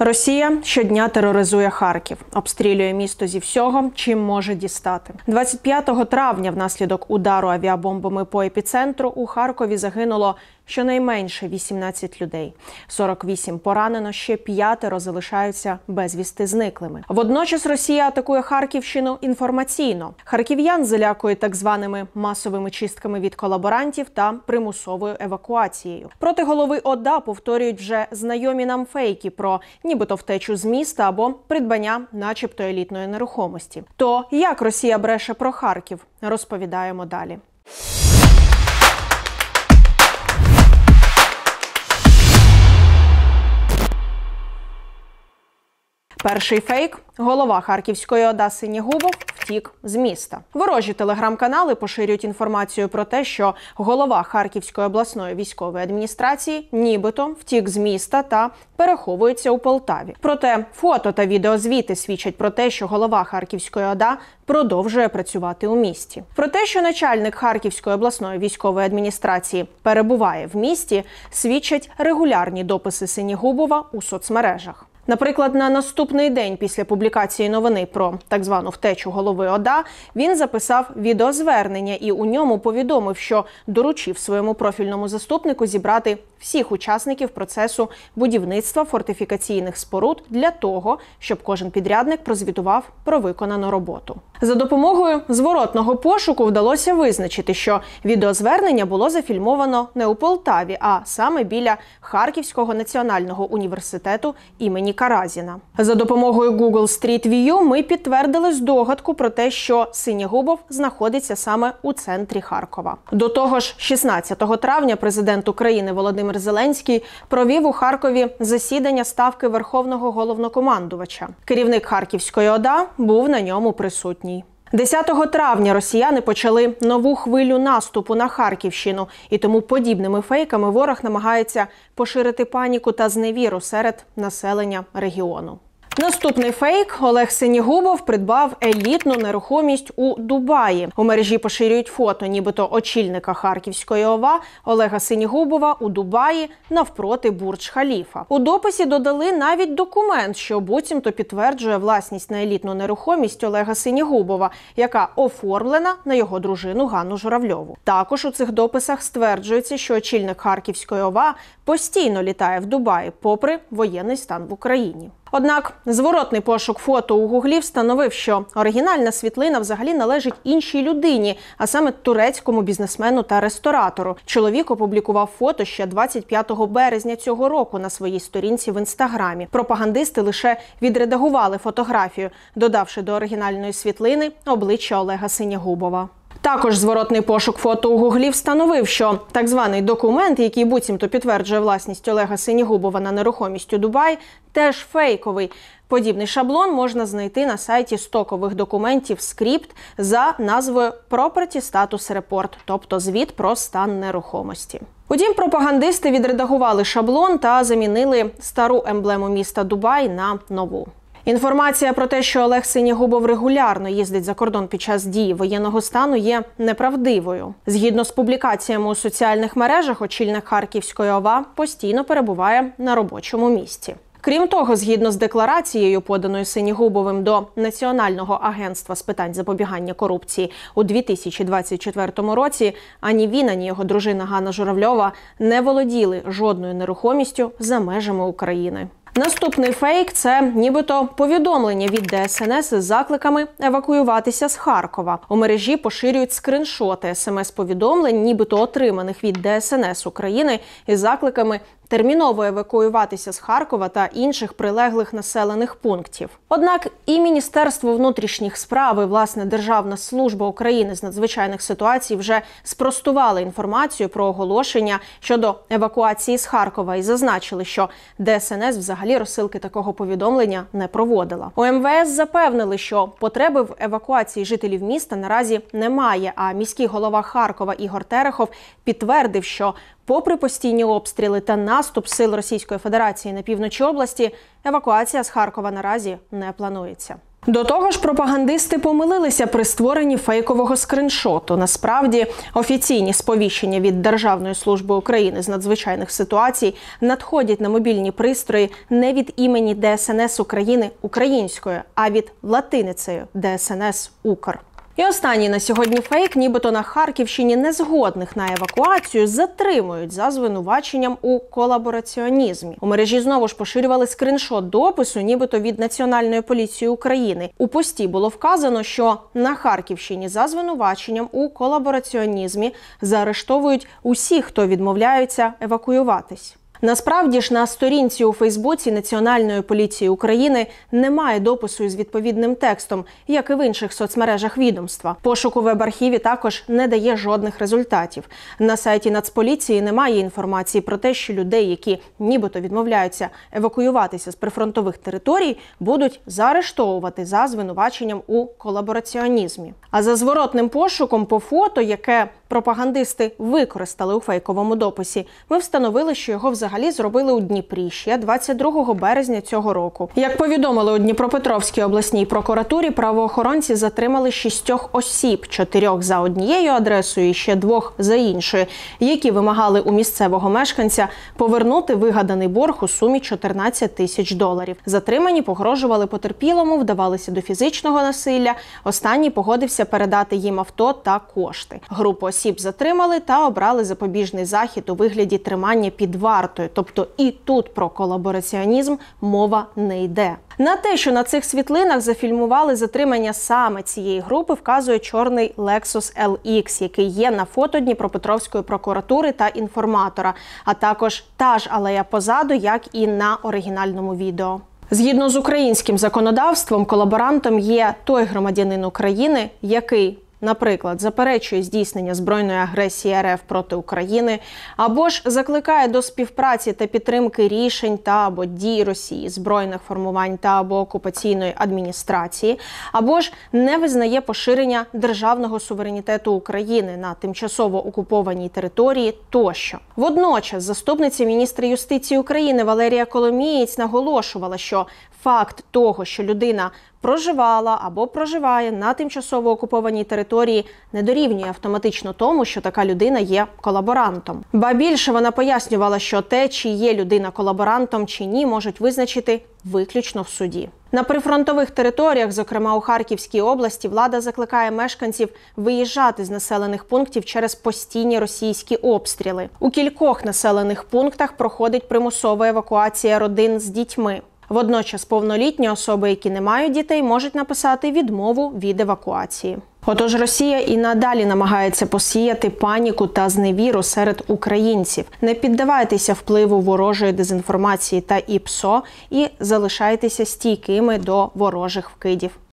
Росія щодня тероризує Харків, обстрілює місто зі всього, чим може дістати. 25 травня внаслідок удару авіабомбами по епіцентру у Харкові загинуло щонайменше 18 людей. 48 поранено, ще 5 залишаються безвісти зниклими. Водночас Росія атакує Харківщину інформаційно. Харків'ян залякує так званими масовими чистками від колаборантів та примусовою евакуацією. Проти голови ОДА повторюють вже знайомі нам фейки про нібито втечу з міста або придбання начебто елітної нерухомості. То як Росія бреше про Харків, розповідаємо далі. Перший фейк – голова Харківської ОДА Синігубов втік з міста. Ворожі телеграм-канали поширюють інформацію про те, що голова Харківської обласної військової адміністрації нібито втік з міста та переховується у Полтаві. Проте фото та відеозвіти свідчать про те, що голова Харківської ОДА продовжує працювати у місті. Про те, що начальник Харківської обласної військової адміністрації перебуває в місті, свідчать регулярні дописи Синігубова у соцмережах. Наприклад, на наступний день після публікації новини про так звану втечу голови ОДА він записав відеозвернення і у ньому повідомив, що доручив своєму профільному заступнику зібрати всіх учасників процесу будівництва фортифікаційних споруд для того, щоб кожен підрядник прозвітував про виконану роботу. За допомогою зворотного пошуку вдалося визначити, що відеозвернення було зафільмовано не у Полтаві, а саме біля Харківського національного університету імені Каразіна. За допомогою Google Street View ми підтвердили здогадку про те, що Синігубов знаходиться саме у центрі Харкова. До того ж, 16 травня президент України Володимир Зеленський провів у Харкові засідання Ставки Верховного Головнокомандувача. Керівник Харківської ОДА був на ньому присутній. 10 травня росіяни почали нову хвилю наступу на Харківщину, і тому подібними фейками ворог намагається поширити паніку та зневіру серед населення регіону. Наступний фейк – Олег Синігубов придбав елітну нерухомість у Дубаї. У мережі поширюють фото нібито очільника Харківської ОВА Олега Синігубова у Дубаї навпроти Бурдж-Халіфа. У дописі додали навіть документ, що буцімто підтверджує власність на елітну нерухомість Олега Синігубова, яка оформлена на його дружину Ганну Журавльову. Також у цих дописах стверджується, що очільник Харківської ОВА постійно літає в Дубаї, попри воєнний стан в Україні. Однак зворотний пошук фото у Гуглі встановив, що оригінальна світлина взагалі належить іншій людині, а саме турецькому бізнесмену та ресторатору. Чоловік опублікував фото ще 25 березня цього року на своїй сторінці в Інстаграмі. Пропагандисти лише відредагували фотографію, додавши до оригінальної світлини обличчя Олега Синігубова. Також зворотний пошук фото у Гуглі встановив, що так званий документ, який буцімто підтверджує власність Олега Синігубова на нерухомість у Дубаї, теж фейковий. Подібний шаблон можна знайти на сайті стокових документів Script за назвою Property Status Report, тобто звіт про стан нерухомості. Утім, пропагандисти відредагували шаблон та замінили стару емблему міста Дубай на нову. Інформація про те, що Олег Синігубов регулярно їздить за кордон під час дії воєнного стану, є неправдивою. Згідно з публікаціями у соціальних мережах, очільник Харківської ОВА постійно перебуває на робочому місці. Крім того, згідно з декларацією, поданою Синігубовим до Національного агентства з питань запобігання корупції у 2024 році, ані він, ані його дружина Ганна Журавльова не володіли жодною нерухомістю за межами України. Наступний фейк – це нібито повідомлення від ДСНС з закликами евакуюватися з Харкова. У мережі поширюють скриншоти смс-повідомлень, нібито отриманих від ДСНС України із закликами терміново евакуюватися з Харкова та інших прилеглих населених пунктів. Однак і Міністерство внутрішніх справ, і, власне, Державна служба України з надзвичайних ситуацій вже спростували інформацію про оголошення щодо евакуації з Харкова і зазначили, що ДСНС взагалі розсилки такого повідомлення не проводила. У МВС запевнили, що потреби в евакуації жителів міста наразі немає, а міський голова Харкова Ігор Терехов підтвердив, що попри постійні обстріли та наступ сил Російської Федерації на півночі області, евакуація з Харкова наразі не планується. До того ж, пропагандисти помилилися при створенні фейкового скриншоту. Насправді, офіційні сповіщення від Державної служби України з надзвичайних ситуацій надходять на мобільні пристрої не від імені ДСНС України українською, а від латиницею ДСНС Укр. І останній на сьогодні фейк, нібито на Харківщині незгодних на евакуацію затримують за звинуваченням у колабораціонізмі. У мережі знову ж поширювали скриншот допису, нібито від Національної поліції України. У пості було вказано, що на Харківщині за звинуваченням у колабораціонізмі заарештовують усіх, хто відмовляються евакуюватись. Насправді ж, на сторінці у Фейсбуці Національної поліції України немає допису із відповідним текстом, як і в інших соцмережах відомства. Пошук у веб-архіві також не дає жодних результатів. На сайті Нацполіції немає інформації про те, що людей, які нібито відмовляються евакуюватися з прифронтових територій, будуть заарештовувати за звинуваченням у колабораціонізмі. А за зворотним пошуком по фото, яке пропагандисти використали у фейковому дописі, ми встановили, що його взагалі зробили у Дніпрі ще 22 березня цього року. Як повідомили у Дніпропетровській обласній прокуратурі, правоохоронці затримали 6 осіб, 4 за однією адресою і ще 2 за іншою, які вимагали у місцевого мешканця повернути вигаданий борг у сумі $14 тисяч. Затримані погрожували потерпілому, вдавалися до фізичного насилля. Останній погодився передати їм авто та кошти. Групу осіб затримали та обрали запобіжний захід у вигляді тримання під вартою. Тобто і тут про колабораціонізм мова не йде. На те, що на цих світлинах зафільмували затримання саме цієї групи, вказує чорний Lexus LX, який є на фото Дніпропетровської прокуратури та інформатора, а також та ж алея позаду, як і на оригінальному відео. Згідно з українським законодавством, колаборантом є той громадянин України, який, наприклад, заперечує здійснення збройної агресії РФ проти України, або ж закликає до співпраці та підтримки рішень та або дій Росії, збройних формувань та або окупаційної адміністрації, або ж не визнає поширення державного суверенітету України на тимчасово окупованій території тощо. Водночас заступниця міністра юстиції України Валерія Коломієць наголошувала, що факт того, що людина проживала або проживає на тимчасово окупованій території, не дорівнює автоматично тому, що така людина є колаборантом. Ба більше, вона пояснювала, що те, чи є людина колаборантом чи ні, можуть визначити виключно в суді. На прифронтових територіях, зокрема у Харківській області, влада закликає мешканців виїжджати з населених пунктів через постійні російські обстріли. У кількох населених пунктах проходить примусова евакуація родин з дітьми. Водночас повнолітні особи, які не мають дітей, можуть написати відмову від евакуації. Отож, Росія і надалі намагається посіяти паніку та зневіру серед українців. Не піддавайтеся впливу ворожої дезінформації та ІПСО і залишайтеся стійкими до ворожих вкидів.